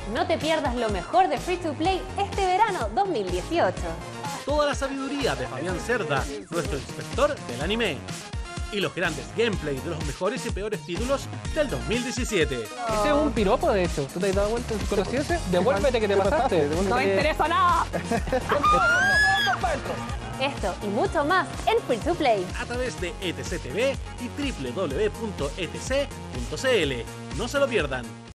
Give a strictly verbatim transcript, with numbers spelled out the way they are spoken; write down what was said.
No te pierdas lo mejor de Free to Play este verano dos mil dieciocho. Toda la sabiduría de Fabián Cerda, nuestro inspector del anime. Y los grandes gameplays de los mejores y peores títulos del dos mil diecisiete. Ese es un piropo, de hecho. ¿Tú te has dado cuenta? ¿Conocí ese? Devuélvete que te pasaste. ¡No me interesa nada! Esto y mucho más en Free to Play. A través de E T C T V y doble u doble u doble u punto e t c punto c l. No se lo pierdan.